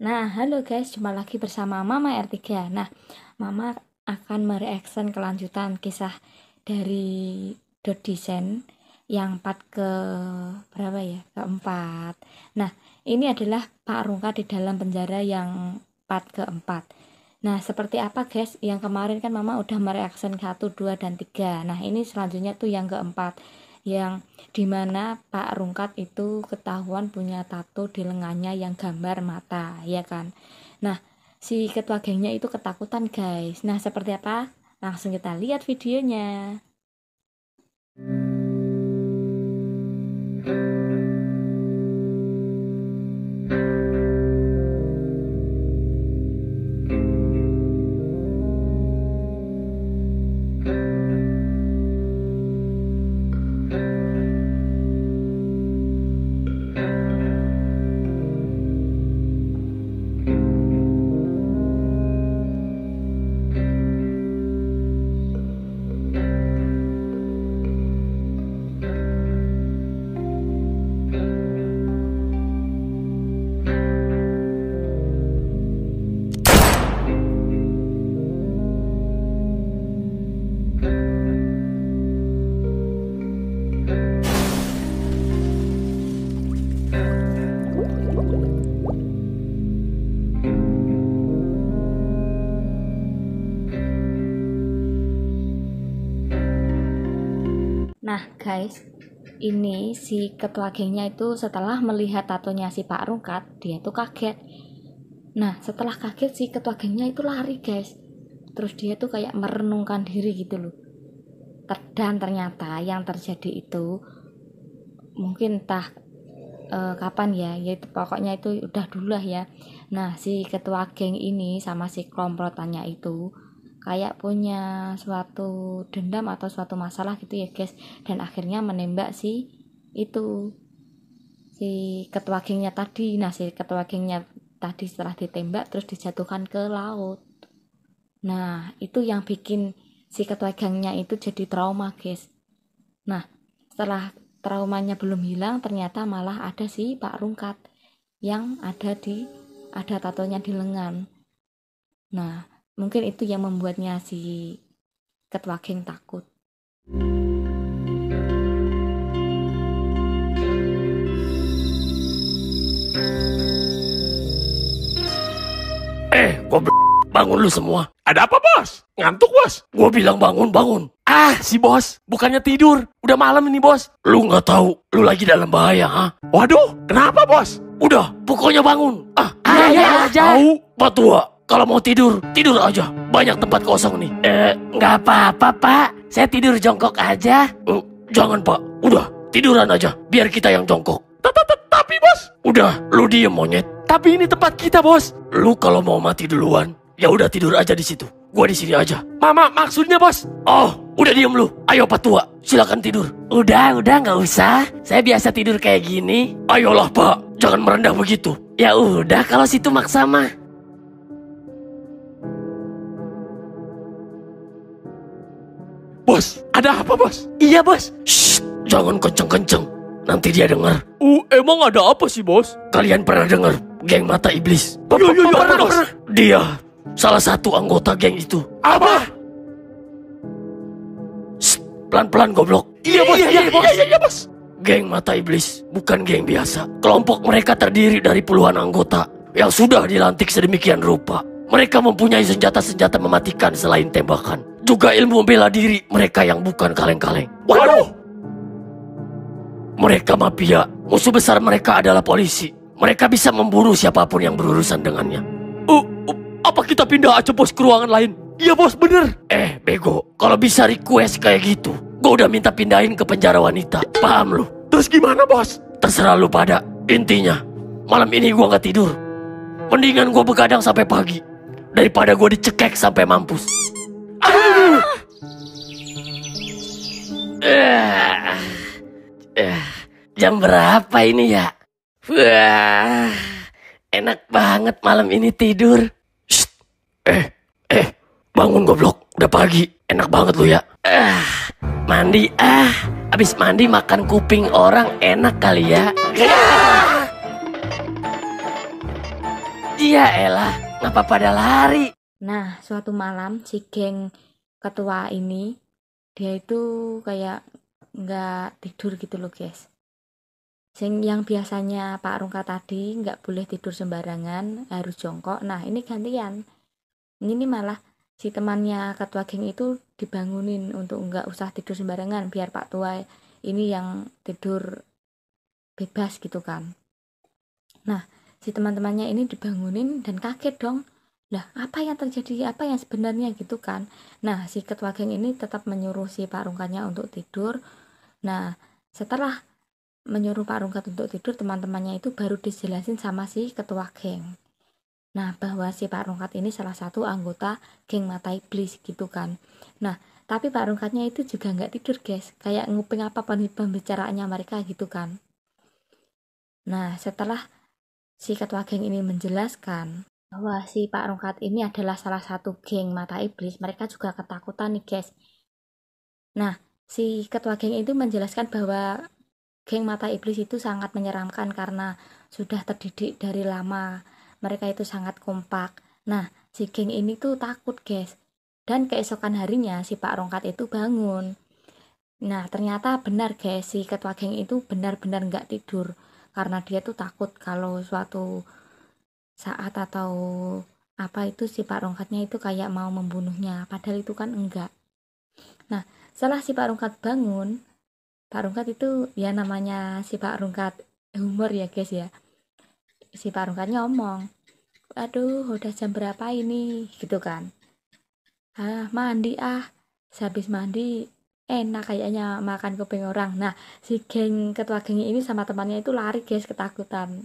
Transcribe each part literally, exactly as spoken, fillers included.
Nah, halo guys, jumpa lagi bersama Mama R tiga. Nah, Mama akan mereaction kelanjutan kisah dari Dodisen yang part ke berapa ya? Keempat. Nah, ini adalah Pak Rungka di dalam penjara yang part keempat. Nah, seperti apa guys? Yang kemarin kan Mama udah mereaction satu, dua, dan tiga. Nah, ini selanjutnya tuh yang keempat, yang dimana Pak Rungkat itu ketahuan punya tato di lengannya yang gambar mata, ya kan. Nah, si ketua gengnya itu ketakutan guys. Nah, seperti apa? Langsung kita lihat videonya. Nah guys, ini si ketua gengnya itu setelah melihat tatonya si Pak Rungkat, dia tuh kaget. Nah, setelah kaget si ketua gengnya itu lari guys. Terus dia tuh kayak merenungkan diri gitu loh. Dan ternyata yang terjadi itu mungkin entah eh, kapan ya, yaitu pokoknya itu udah dulu lah ya. Nah, si ketua geng ini sama si komplotannya itu kayak punya suatu dendam atau suatu masalah gitu ya guys, dan akhirnya menembak si itu si ketua gengnya tadi. Nah, si ketua gengnya tadi setelah ditembak terus dijatuhkan ke laut. Nah, itu yang bikin si ketua gengnya itu jadi trauma guys. Nah, setelah traumanya belum hilang, ternyata malah ada si Pak Rungkat yang ada di ada tatonya di lengan. Nah, mungkin itu yang membuatnya si ketua geng takut. Eh, gua bangun lu semua. Ada apa, Bos? Ngantuk, Bos? Gua bilang bangun, bangun. Ah, si Bos, bukannya tidur. Udah malam ini, Bos. Lu nggak tahu, lu lagi dalam bahaya, ha? Waduh, kenapa, Bos? Udah, pokoknya bangun. Ah, Iya, iya aja. tahu, Pak Tua. Kalau mau tidur, tidur aja. Banyak tempat kosong nih. Eh, nggak apa-apa, Pak. Saya tidur jongkok aja. Eh, jangan, Pak. Udah, tiduran aja. Biar kita yang jongkok. Tapi, Bos. Udah, lu diem, monyet. Tapi ini tempat kita, Bos. Lu kalau mau mati duluan, ya udah tidur aja di situ. Gua di sini aja. Mama, maksudnya, Bos. Oh, udah diem lu. Ayo, Pak Tua. Silakan tidur. Udah, udah nggak usah. Saya biasa tidur kayak gini. Ayolah, Pak. Jangan merendah begitu. Ya udah, kalau situ maksa mah. Bos, ada apa, Bos? Iya, Bos. Shh, jangan kenceng-kenceng. Nanti dia dengar. Uh, emang ada apa sih, Bos? Kalian pernah dengar geng mata iblis? Yo, yo, yo, pernah, pernah. Dia salah satu anggota geng itu. Apa? Shh, pelan-pelan goblok. Iya, Bos. Iya, iya, Bos. Iya, iya, Bos. Geng mata iblis bukan geng biasa. Kelompok mereka terdiri dari puluhan anggota yang sudah dilantik sedemikian rupa. Mereka mempunyai senjata-senjata mematikan selain tembakan. Juga ilmu bela diri mereka yang bukan kaleng-kaleng. Waduh! Mereka mafia. Musuh besar mereka adalah polisi. Mereka bisa memburu siapapun yang berurusan dengannya. Uh, uh, apa kita pindah aja, Bos, ke ruangan lain? Iya, Bos, bener. Eh, bego. Kalau bisa request kayak gitu, gue udah minta pindahin ke penjara wanita. Paham lu? Terus gimana, Bos? Terserah lu pada. Intinya, malam ini gue gak tidur. Mendingan gue begadang sampai pagi daripada gue dicekek sampai mampus. Ah! Eh, eh, jam berapa ini ya? Wah, enak banget malam ini tidur. Shh. Eh, eh, bangun goblok. Udah pagi. Enak banget lu ya. Ah, mandi ah. Abis mandi makan kuping orang enak kali ya. Ya elah, ngapa pada lari? Nah, suatu malam si geng ketua ini dia itu kayak nggak tidur gitu loh guys. Sing yang biasanya Pak Rungkat tadi nggak boleh tidur sembarangan, harus jongkok. Nah ini gantian. Ini malah si temannya ketua geng itu dibangunin untuk nggak usah tidur sembarangan, biar Pak Tua ini yang tidur bebas gitu kan. Nah si teman-temannya ini dibangunin dan kaget dong. Lah apa yang terjadi, apa yang sebenarnya gitu kan. Nah si ketua geng ini tetap menyuruh si Pak Rungkatnya untuk tidur. Nah setelah menyuruh Pak Rungkat untuk tidur, teman-temannya itu baru dijelasin sama si ketua geng. Nah bahwa si Pak Rungkat ini salah satu anggota geng Mata Iblis gitu kan. Nah tapi Pak Rungkatnya itu juga nggak tidur guys, kayak nguping apa pembicaraannya mereka gitu kan. Nah setelah si ketua geng ini menjelaskan bahwa si Pak Rungkat ini adalah salah satu geng Mata Iblis, mereka juga ketakutan nih guys. Nah si ketua geng itu menjelaskan bahwa geng Mata Iblis itu sangat menyeramkan karena sudah terdidik dari lama, mereka itu sangat kompak. Nah si geng ini tuh takut guys, dan keesokan harinya si Pak Rungkat itu bangun. Nah ternyata benar guys, si ketua geng itu benar-benar nggak tidur karena dia tuh takut kalau suatu saat atau apa itu si Pak Rungkatnya itu kayak mau membunuhnya, padahal itu kan enggak. Nah setelah si Pak Rungkat bangun, Pak Rungkat itu ya namanya si Pak Rungkat humor ya guys ya, si Pak Rungkatnya ngomong, aduh udah jam berapa ini gitu kan. Ah mandi ah, sehabis mandi enak kayaknya makan kuping orang. Nah si geng ketua geng ini sama temannya itu lari guys, ketakutan.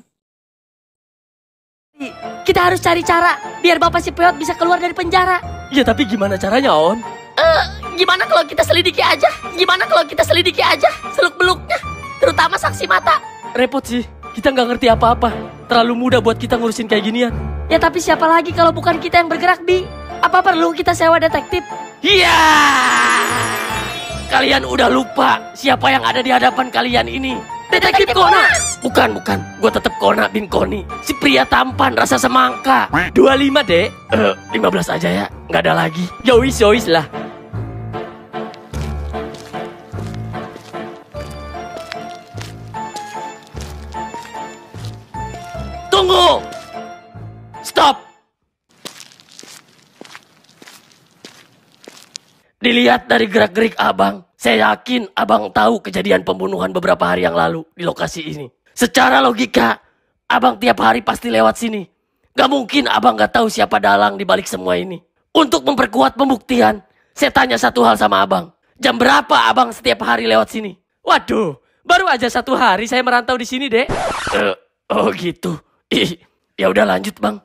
Kita harus cari cara biar Bapak si Peot bisa keluar dari penjara. Ya tapi gimana caranya On? Eh, gimana kalau kita selidiki aja? Gimana kalau kita selidiki aja seluk-beluknya, terutama saksi mata? Repot sih, kita nggak ngerti apa-apa. Terlalu mudah buat kita ngurusin kayak ginian. Ya tapi siapa lagi kalau bukan kita yang bergerak, Bi? Apa perlu kita sewa detektif? Iya. Kalian udah lupa siapa yang ada di hadapan kalian ini? Detektif Kona! Bukan, bukan. Gue tetap Kona bin Koni. Si pria tampan rasa semangka. dua puluh lima, Dek. Eh, lima belas aja ya. Nggak ada lagi. Yowis, yowis lah. Tunggu. Stop. Dilihat dari gerak-gerik abang, saya yakin abang tahu kejadian pembunuhan beberapa hari yang lalu di lokasi ini. Secara logika, abang tiap hari pasti lewat sini. Gak mungkin abang gak tahu siapa dalang di balik semua ini. Untuk memperkuat pembuktian, saya tanya satu hal sama abang. Jam berapa abang setiap hari lewat sini? Waduh, baru aja satu hari saya merantau di sini, Dek. Uh, oh gitu. Ih, ya udah lanjut, Bang.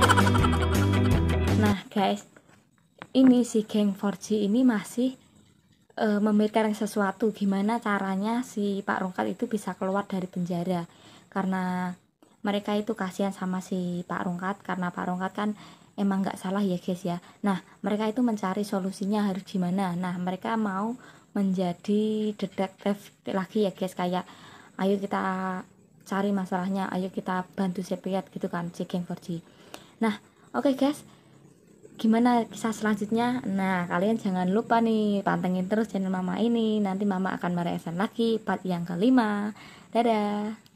Nah guys, ini si geng empat G ini masih uh, memikirkan sesuatu, gimana caranya si Pak Rungkat itu bisa keluar dari penjara, karena mereka itu kasihan sama si Pak Rungkat, karena Pak Rungkat kan emang nggak salah ya guys ya. Nah mereka itu mencari solusinya harus gimana. Nah mereka mau menjadi detektif lagi ya guys, kayak ayo kita cari masalahnya, ayo kita bantu si Peot gitu kan, si geng empat G. Nah oke okay guys, gimana kisah selanjutnya? Nah kalian jangan lupa nih pantengin terus channel mama ini, nanti mama akan mereaction lagi part yang kelima. Dadah.